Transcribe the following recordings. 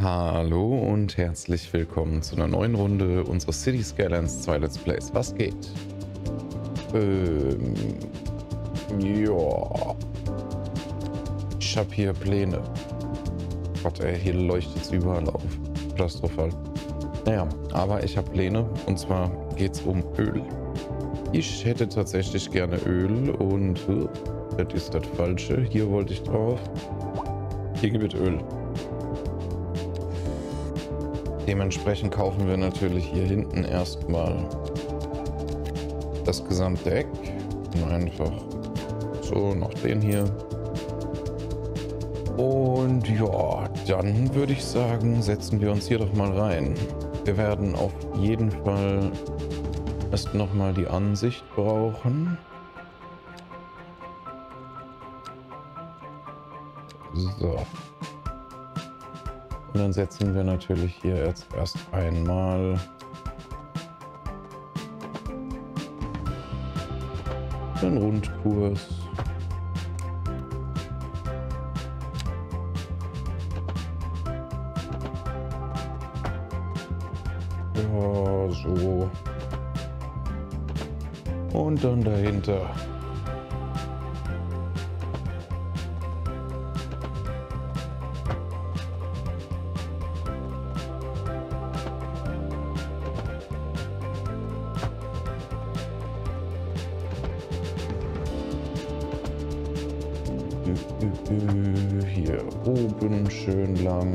Hallo und herzlich willkommen zu einer neuen Runde unseres City Skylines 2 Let's Plays. Was geht? Ja. Ich habe hier Pläne. Gott ey, hier leuchtet es überall auf. Katastrophal. Naja, aber ich habe Pläne und zwar geht es um Öl. Ich hätte tatsächlich gerne Öl und das ist das Falsche. Hier wollte ich drauf. Hier gibt es Öl. Dementsprechend kaufen wir natürlich hier hinten erstmal das gesamte Eck. Und einfach so noch den hier. Und ja, dann würde ich sagen, setzen wir uns hier doch mal rein. Wir werden auf jeden Fall erst nochmal die Ansicht brauchen. So. Und dann setzen wir natürlich hier jetzt erst einmal den Rundkurs. Ja, so. Und dann dahinter. Hier oben schön lang.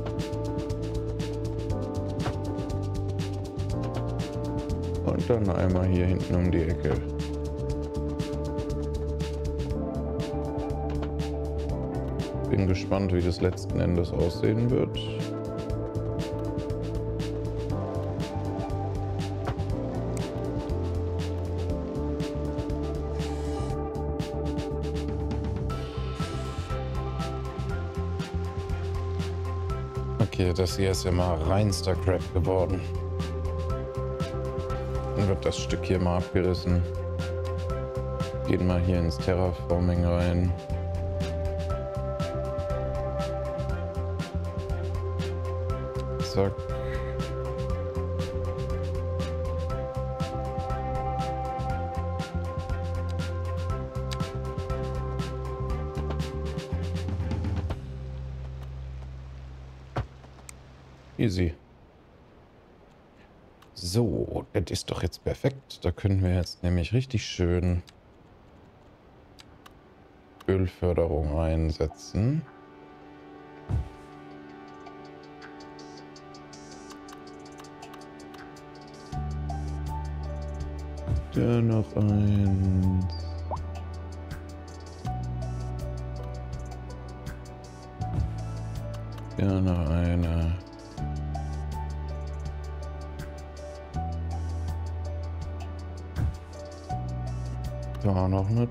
Und dann einmal hier hinten um die Ecke. Bin gespannt, wie das letzten Endes aussehen wird. Okay, das hier ist ja mal reinster Crap geworden. Dann wird das Stück hier mal abgerissen. Gehen mal hier ins Terraforming rein. Zack. Easy. So, das ist doch jetzt perfekt. Da können wir jetzt nämlich richtig schön Ölförderung einsetzen. Da noch eins. Da noch eine. Da noch eine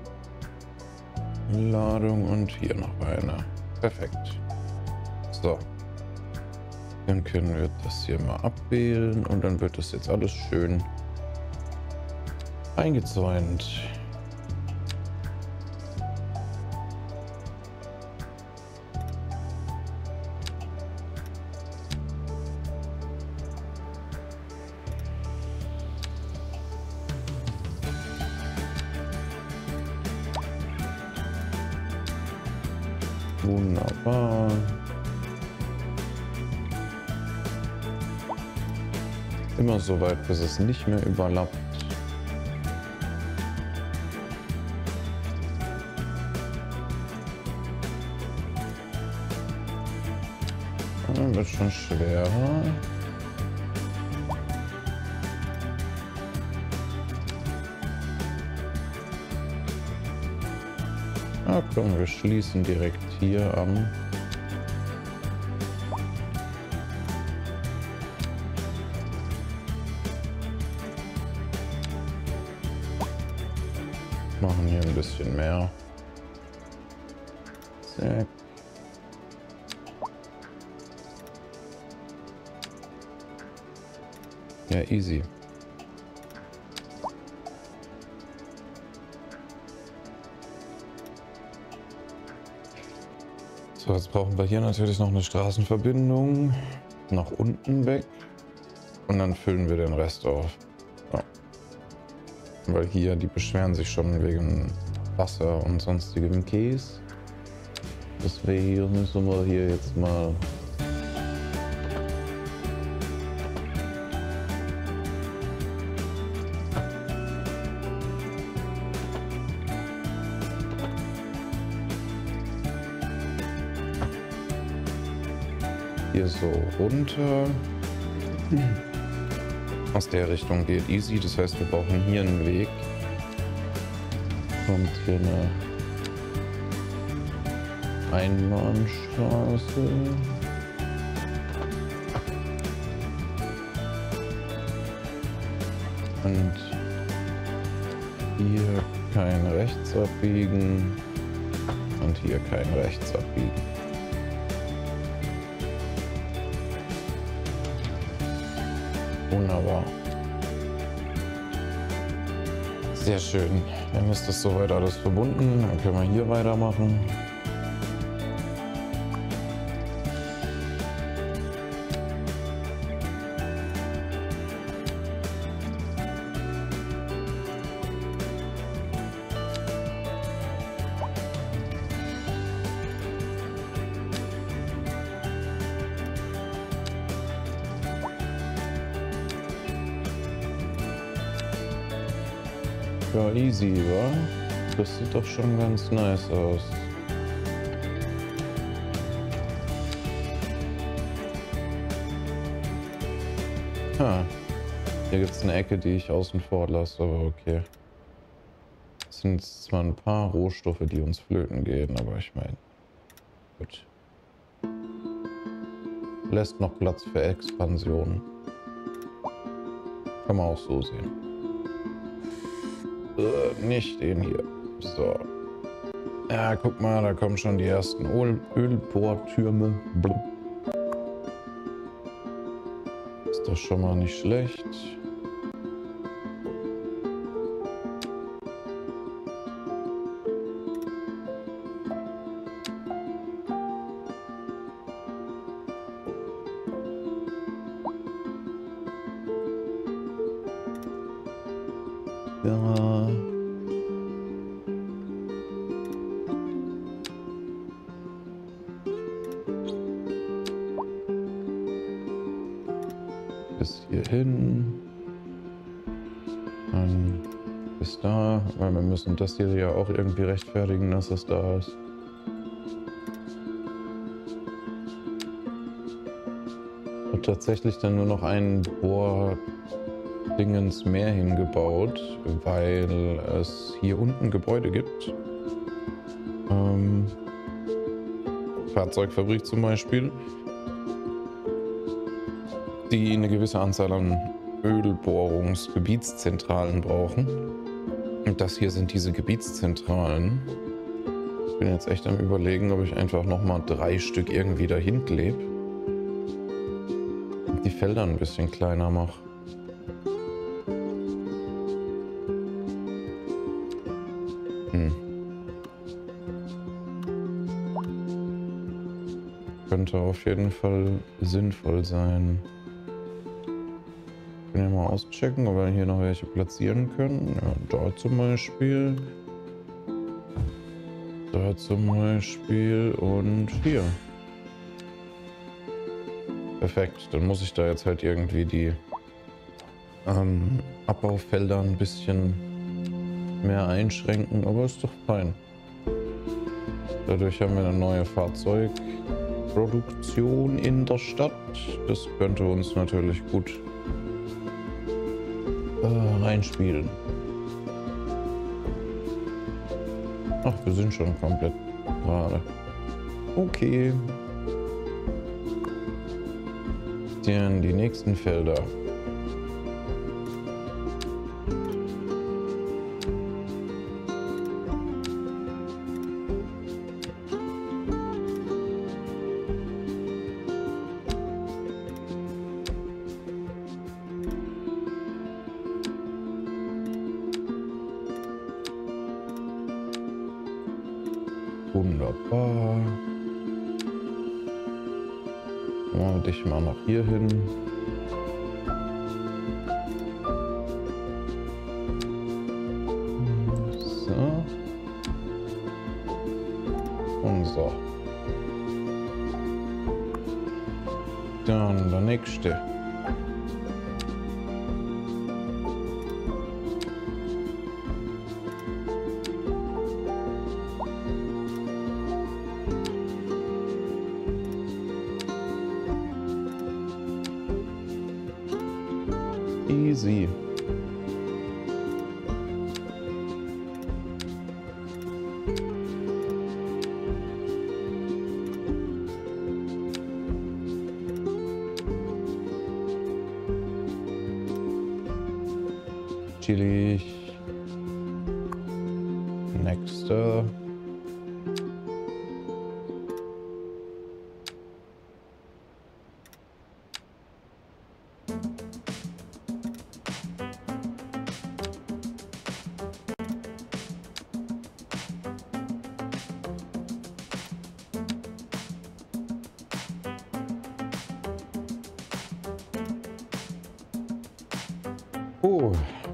Ladung und hier noch eine. Perfekt. So. Dann können wir das hier mal abwählen und dann wird das jetzt alles schön eingezäunt. Wunderbar. Immer so weit, bis es nicht mehr überlappt. Dann wird schon schwerer. Ah, komm, wir schließen direkt hier an. Machen hier ein bisschen mehr. Zack. Ja, easy. So, jetzt brauchen wir hier natürlich noch eine Straßenverbindung nach unten weg und dann füllen wir den Rest auf. Ja. Weil hier, die beschweren sich schon wegen Wasser und sonstigem Käse. Deswegen müssen wir hier jetzt mal hier so runter. Aus der Richtung geht easy, das heißt, wir brauchen hier einen Weg. Kommt hier eine Einbahnstraße. Und hier kein Rechts abbiegen und hier kein Rechts abbiegen. Wunderbar. Sehr schön. Dann ist das soweit alles verbunden. Dann können wir hier weitermachen. Ja, easy, wa? Das sieht doch schon ganz nice aus. Ha. Hier gibt es eine Ecke, die ich außen vor lasse, aber okay. Es sind zwar ein paar Rohstoffe, die uns flöten gehen, aber ich meine, gut. Lässt noch Platz für Expansion. Kann man auch so sehen. Nicht den hier. So. Ja, guck mal, da kommen schon die ersten Ölbohrtürme. Blub. Ist doch schon mal nicht schlecht. Ja. Bis hierhin. Dann bis da, weil wir müssen das hier ja auch irgendwie rechtfertigen, dass es da ist. Und tatsächlich dann nur noch einen Bohrdingens mehr hingebaut, weil es hier unten Gebäude gibt. Fahrzeugfabrik zum Beispiel, die eine gewisse Anzahl an Ölbohrungsgebietszentralen brauchen. Und das hier sind diese Gebietszentralen. Ich bin jetzt echt am Überlegen, ob ich einfach nochmal 3 Stück irgendwie dahin klebe und die Felder ein bisschen kleiner mache. Könnte auf jeden Fall sinnvoll sein. Können wir mal auschecken, ob wir hier noch welche platzieren können. Ja, da zum Beispiel. Da zum Beispiel und hier. Perfekt, dann muss ich da jetzt halt irgendwie die Abbaufelder ein bisschen mehr einschränken, aber ist doch fein. Dadurch haben wir eine neue Fahrzeugproduktion in der Stadt. Das könnte uns natürlich gut reinspielen. Ach, wir sind schon komplett gerade. Okay. Dann die nächsten Felder. Wunderbar. Machen wir dich mal noch hier hin. So. Und so. Dann der nächste. Easy. Chillig. Nächster. Oh,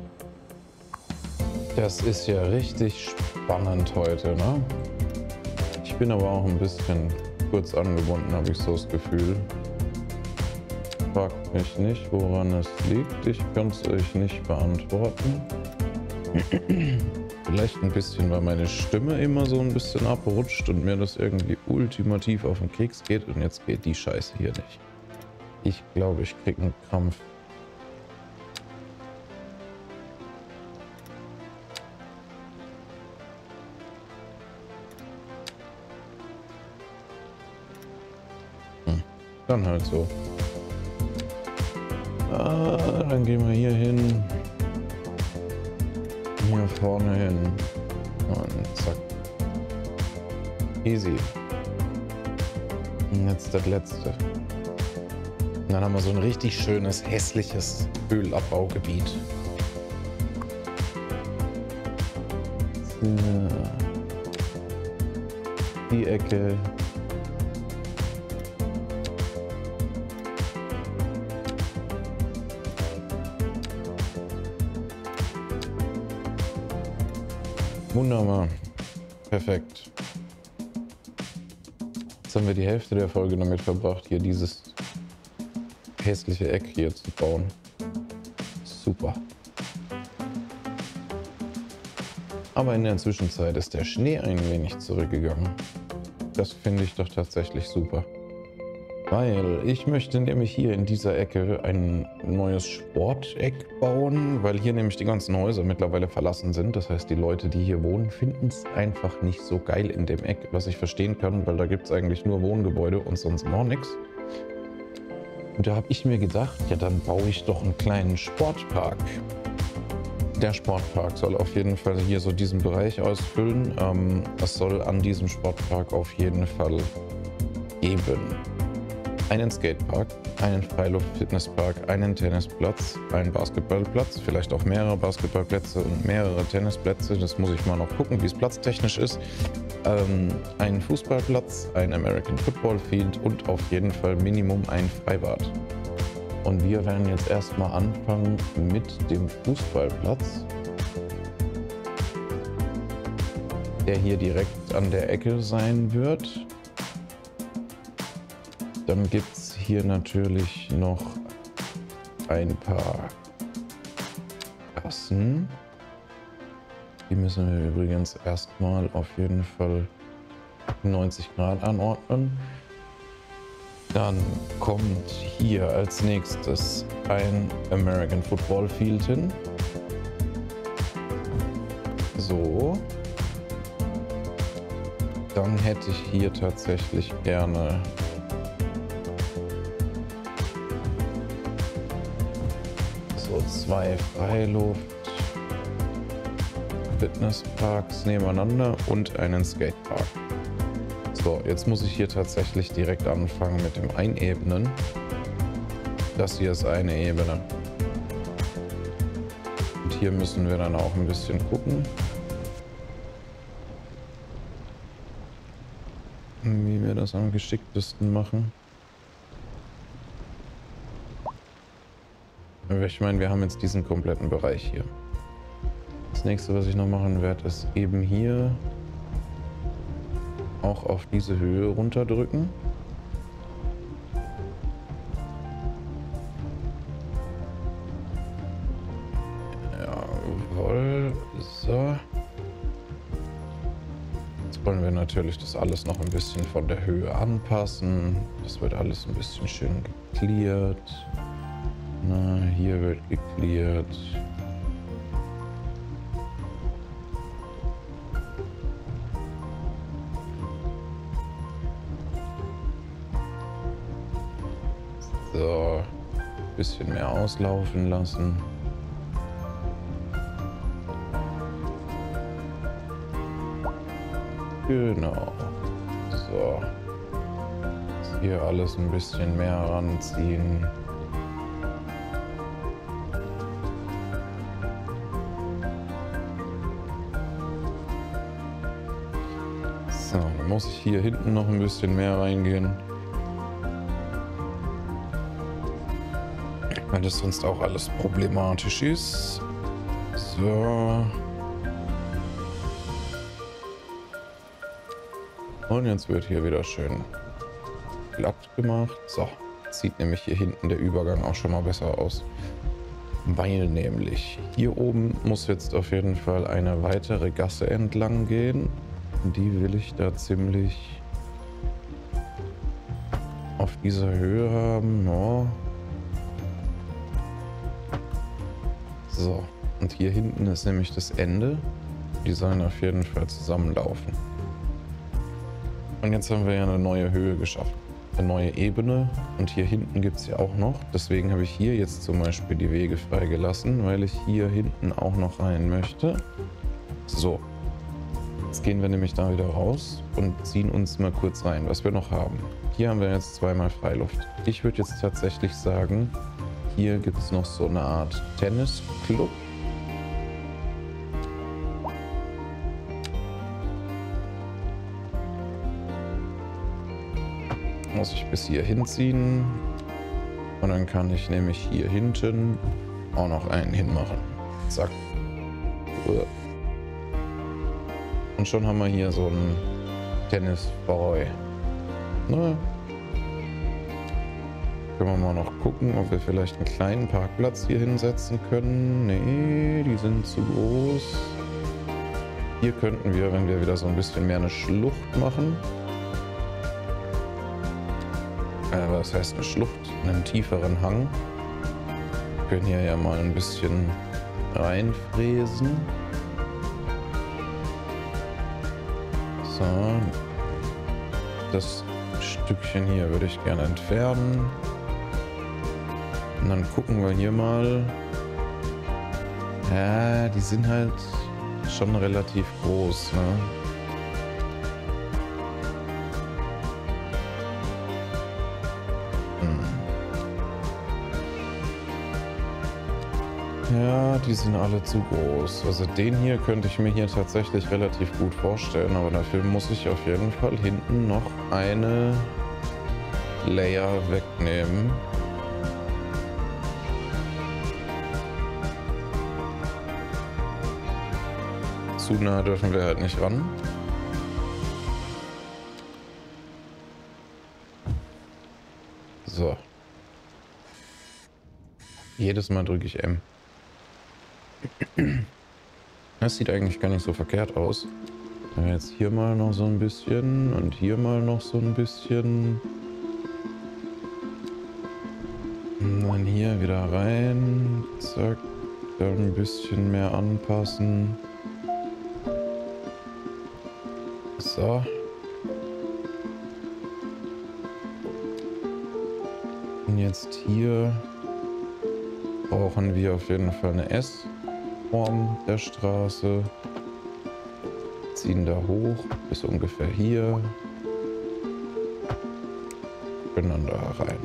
das ist ja richtig spannend heute, ne? Ich bin aber auch ein bisschen kurz angebunden, habe ich so das Gefühl. Fragt mich nicht, woran es liegt. Ich kann es euch nicht beantworten. Vielleicht ein bisschen, weil meine Stimme immer so ein bisschen abrutscht und mir das irgendwie ultimativ auf den Keks geht. Und jetzt geht die Scheiße hier nicht. Ich glaube, ich kriege einen Krampf. Dann halt so. Dann gehen wir hier hin. Hier vorne hin. Und zack. Easy. Und jetzt das letzte. Und dann haben wir so ein richtig schönes, hässliches Ölabbaugebiet. So. Die Ecke. Wunderbar. Perfekt. Jetzt haben wir die Hälfte der Folge damit verbracht, hier dieses hässliche Eck hier zu bauen. Super. Aber in der Zwischenzeit ist der Schnee ein wenig zurückgegangen. Das finde ich doch tatsächlich super. Weil ich möchte nämlich hier in dieser Ecke ein neues Sporteck bauen, weil hier nämlich die ganzen Häuser mittlerweile verlassen sind. Das heißt, die Leute, die hier wohnen, finden es einfach nicht so geil in dem Eck, was ich verstehen kann, weil da gibt es eigentlich nur Wohngebäude und sonst noch nichts. Und da habe ich mir gedacht, ja, dann baue ich doch einen kleinen Sportpark. Der Sportpark soll auf jeden Fall hier so diesen Bereich ausfüllen. Es soll an diesem Sportpark auf jeden Fall geben einen Skatepark, einen Freiluft-Fitnesspark, einen Tennisplatz, einen Basketballplatz, vielleicht auch mehrere Basketballplätze und mehrere Tennisplätze. Das muss ich mal noch gucken, wie es platztechnisch ist. Einen Fußballplatz, ein American Football Field und auf jeden Fall Minimum ein Freibad. Und wir werden jetzt erstmal anfangen mit dem Fußballplatz, der hier direkt an der Ecke sein wird. Dann gibt es hier natürlich noch ein paar Gassen. Die müssen wir übrigens erstmal auf jeden Fall 90 Grad anordnen. Dann kommt hier als nächstes ein American Football Field hin. So. Dann hätte ich hier tatsächlich gerne so 2 Freiluft-Fitnessparks nebeneinander und einen Skatepark. So, jetzt muss ich hier tatsächlich direkt anfangen mit dem Einebnen. Das hier ist eine Ebene. Und hier müssen wir dann auch ein bisschen gucken, wie wir das am geschicktesten machen. Ich meine, wir haben jetzt diesen kompletten Bereich hier. Das nächste, was ich noch machen werde, ist eben hier auch auf diese Höhe runterdrücken. Jawohl. So. Jetzt wollen wir natürlich das alles noch ein bisschen von der Höhe anpassen. Das wird alles ein bisschen schön geklärt. Na, hier wird geklärt. So, ein bisschen mehr auslaufen lassen. Genau. So. Jetzt hier alles ein bisschen mehr ranziehen. So, dann muss ich hier hinten noch ein bisschen mehr reingehen. Weil das sonst auch alles problematisch ist. So. Und jetzt wird hier wieder schön glatt gemacht. So, sieht nämlich hier hinten der Übergang auch schon mal besser aus. Weil nämlich hier oben muss jetzt auf jeden Fall eine weitere Gasse entlang gehen. Die will ich da ziemlich auf dieser Höhe haben. Oh. So, und hier hinten ist nämlich das Ende. Die sollen auf jeden Fall zusammenlaufen. Und jetzt haben wir ja eine neue Höhe geschaffen. Eine neue Ebene. Und hier hinten gibt es ja auch noch. Deswegen habe ich hier jetzt zum Beispiel die Wege freigelassen, weil ich hier hinten auch noch rein möchte. So. Jetzt gehen wir nämlich da wieder raus und ziehen uns mal kurz rein, was wir noch haben. Hier haben wir jetzt zweimal Freiluft. Ich würde jetzt tatsächlich sagen, hier gibt es noch so eine Art Tennisclub. Muss ich bis hier hinziehen. Und dann kann ich nämlich hier hinten auch noch einen hinmachen. Zack. Und schon haben wir hier so einen Tennisbräu. Ne? Können wir mal noch gucken, ob wir vielleicht einen kleinen Parkplatz hier hinsetzen können. Nee, die sind zu groß. Hier könnten wir, wenn wir wieder so ein bisschen mehr eine Schlucht machen. Was heißt eine Schlucht? Einen tieferen Hang. Wir können hier ja mal ein bisschen reinfräsen. So. Das Stückchen hier würde ich gerne entfernen. Und dann gucken wir hier mal. Ja, die sind halt schon relativ groß, ne? Ja, die sind alle zu groß. Also den hier könnte ich mir hier tatsächlich relativ gut vorstellen, aber dafür muss ich auf jeden Fall hinten noch eine Layer wegnehmen. Zu nah dürfen wir halt nicht ran. So. Jedes Mal drücke ich M. Das sieht eigentlich gar nicht so verkehrt aus. Jetzt hier mal noch so ein bisschen und hier mal noch so ein bisschen. Und dann hier wieder rein. Zack. Dann ein bisschen mehr anpassen. So. Und jetzt hier brauchen wir auf jeden Fall eine S-Form der Straße. Ziehen da hoch bis ungefähr hier. Können dann da rein.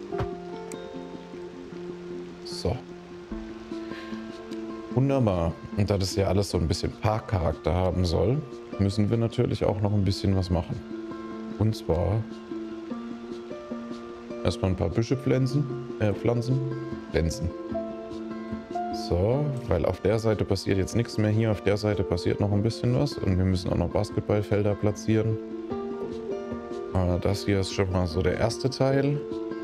So. Wunderbar. Und da das ja alles so ein bisschen Parkcharakter haben soll, müssen wir natürlich auch noch ein bisschen was machen. Und zwar erstmal ein paar Büsche pflanzen. So, weil auf der Seite passiert jetzt nichts mehr. Hier auf der Seite passiert noch ein bisschen was. Und wir müssen auch noch Basketballfelder platzieren. Aber das hier ist schon mal so der erste Teil.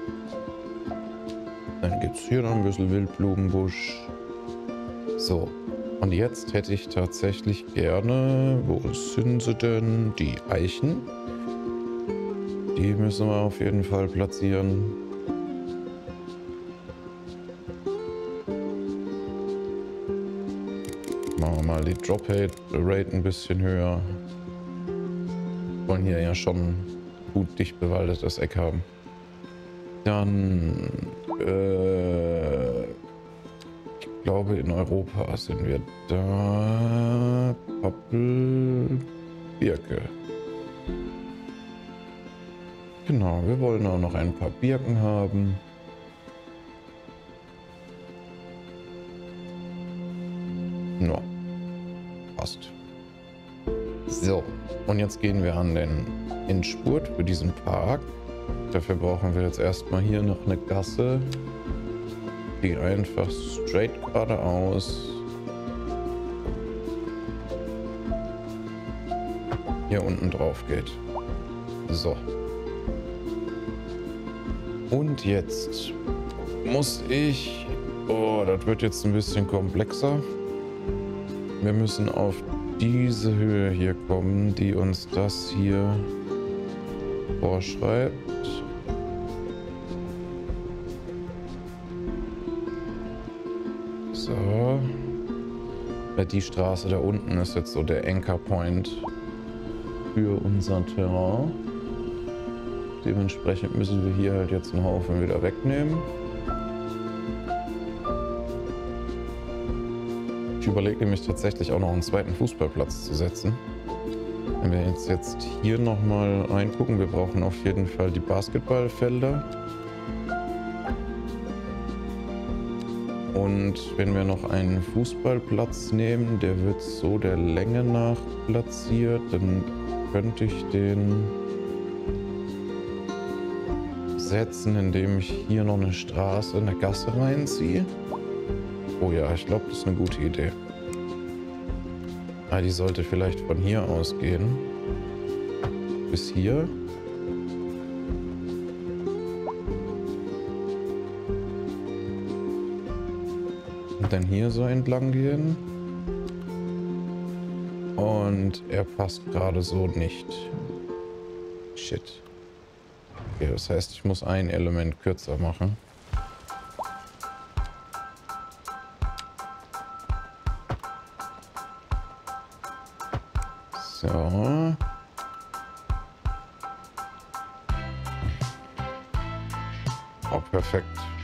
Dann gibt es hier noch ein bisschen Wildblumenbusch. So, und jetzt hätte ich tatsächlich gerne... Wo sind sie denn? Die Eichen. Die müssen wir auf jeden Fall platzieren. Machen wir mal die Drop-Rate ein bisschen höher. Wir wollen hier ja schon gut dicht bewaldetes Eck haben. Dann, ich glaube in Europa sind wir da. Pappel, Birke. Genau, wir wollen auch noch ein paar Birken haben. No, passt. So, und jetzt gehen wir an den Endspurt für diesen Park. Dafür brauchen wir jetzt erstmal hier noch eine Gasse, die einfach straight geradeaus hier unten drauf geht. So. Und jetzt muss ich... Oh, das wird jetzt ein bisschen komplexer. Wir müssen auf diese Höhe hier kommen, die uns das hier vorschreibt. So. Weil die Straße da unten ist jetzt so der Anchor Point für unser Terrain. Dementsprechend müssen wir hier halt jetzt einen Haufen wieder wegnehmen. Ich überlege nämlich tatsächlich auch noch einen zweiten Fußballplatz zu setzen. Wenn wir jetzt hier nochmal reingucken, wir brauchen auf jeden Fall die Basketballfelder. Und wenn wir noch einen Fußballplatz nehmen, der wird so der Länge nach platziert, dann könnte ich den setzen, indem ich hier noch eine Straße, eine Gasse reinziehe. Oh ja, ich glaube, das ist eine gute Idee. Ah, die sollte vielleicht von hier aus gehen. Bis hier. Und dann hier so entlang gehen. Und er passt gerade so nicht. Shit. Okay, das heißt, ich muss ein Element kürzer machen. So. Oh, perfekt.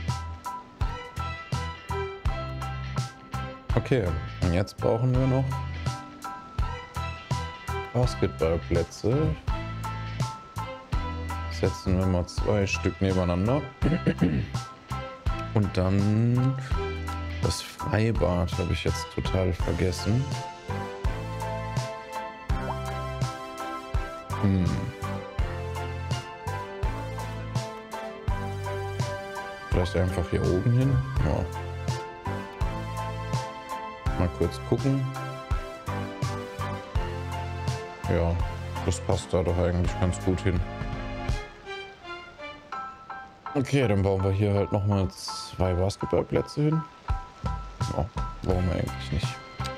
Okay, und jetzt brauchen wir noch Basketballplätze. Setzen wir mal 2 Stück nebeneinander. Und dann das Freibad habe ich jetzt total vergessen. Vielleicht einfach hier oben hin. Ja. Mal kurz gucken. Ja, das passt da doch eigentlich ganz gut hin. Okay, dann bauen wir hier halt nochmal 2 Basketballplätze hin. Ja, warum eigentlich nicht?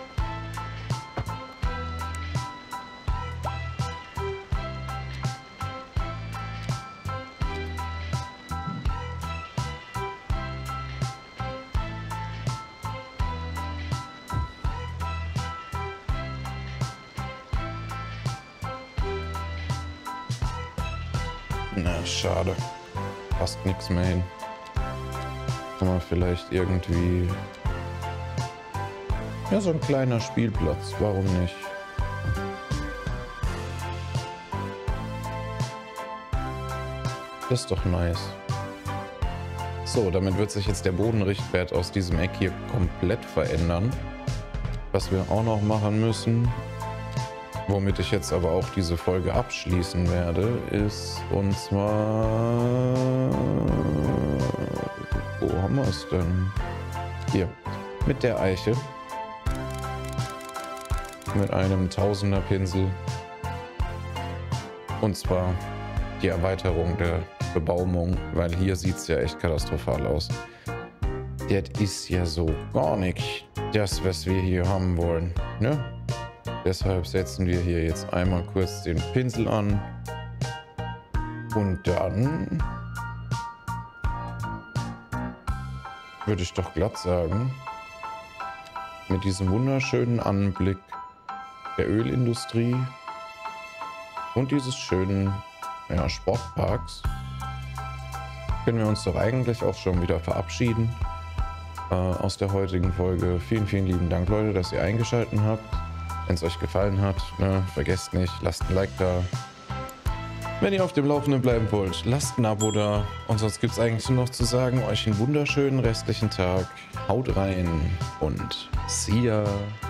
Na, schade. Passt nichts mehr hin. Kann man vielleicht irgendwie... Ja, so ein kleiner Spielplatz. Warum nicht? Das ist doch nice. So, damit wird sich jetzt der Bodenrichtwert aus diesem Eck hier komplett verändern. Was wir auch noch machen müssen, womit ich jetzt aber auch diese Folge abschließen werde, ist, und zwar, wo haben wir es denn? Hier, mit der Eiche, mit einem Tausender Pinsel, und zwar die Erweiterung der Bebaumung, weil hier sieht es ja echt katastrophal aus. Das ist ja so gar nicht das, was wir hier haben wollen, ne? Deshalb setzen wir hier jetzt einmal kurz den Pinsel an und dann würde ich doch glatt sagen, mit diesem wunderschönen Anblick der Ölindustrie und dieses schönen Sportparks können wir uns doch eigentlich auch schon wieder verabschieden aus der heutigen Folge. Vielen, vielen lieben Dank, Leute, dass ihr eingeschaltet habt. Wenn es euch gefallen hat, ne, vergesst nicht, lasst ein Like da. Wenn ihr auf dem Laufenden bleiben wollt, lasst ein Abo da. Und sonst gibt es eigentlich nur noch zu sagen, euch einen wunderschönen restlichen Tag. Haut rein und see ya.